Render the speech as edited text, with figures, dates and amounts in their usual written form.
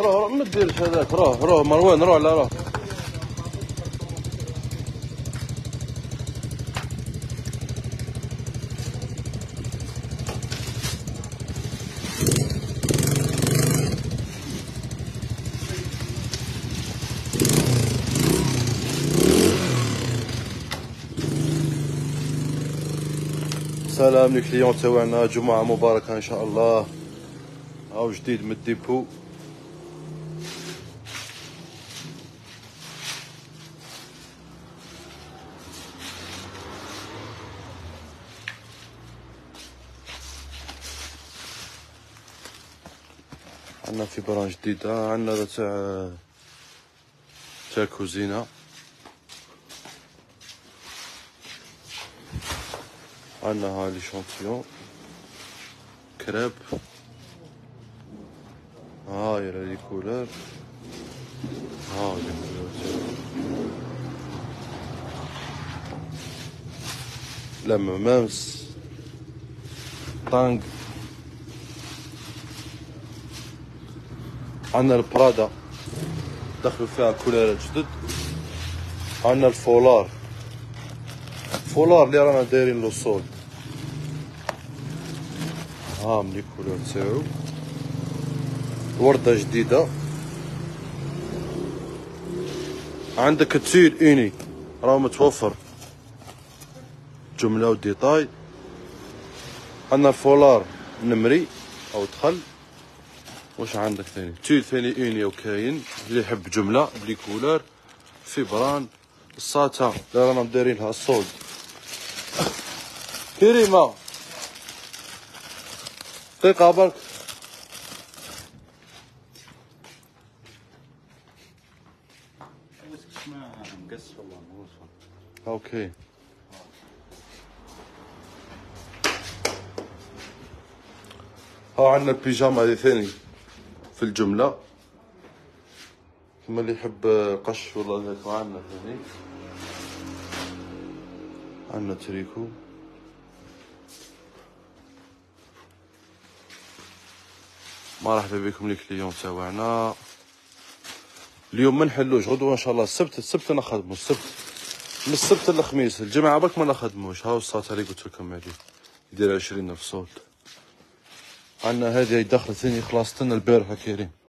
روح ما ديرش هذاك، روح مروان، روح لا روح. سلام للكليون تاعنا، جمعة مباركة ان شاء الله. هاو جديد من الديبو. عندنا فبران جديدة، عندنا تاع كوزينة، عندنا هاي لي شونتيون كريب، هاي لي كولور، هاي لي كولور لما مامس طانق. عندنا البرادا دخلوا فيها كولورات جدد. عندنا الفولار اللي رانا دايرين له صول، ها ملي كولور تاعو. وردة جديدة. عندك التيل اوني راه متوفر جملة وديتاي. عندنا الفولار نمري او دخل. واش عندك ثاني؟ تيل ثاني اوني وكاين اللي يحب جملة بلي كولور. فبران الساتا اللي رانا دايرين لها الصولد. كريمة دقيقة برك. اوكي. ها عندنا البيجاما هذه ثاني في الجملة، كما اللي يحب قش ولا هذاك. عندنا ثاني، عندنا تريكو. مرحبا بكم لي كليون تاعنا. اليوم ما نحلوش، غدوه ان شاء الله السبت نخدمو. من السبت للخميس، الجمعة برك ما نخدموش. هاو الساعة اللي قلت لكم عليه يدير 20 في صوت. عندنا هذه دخلت ثاني، خلاصت لنا البارحة كريم.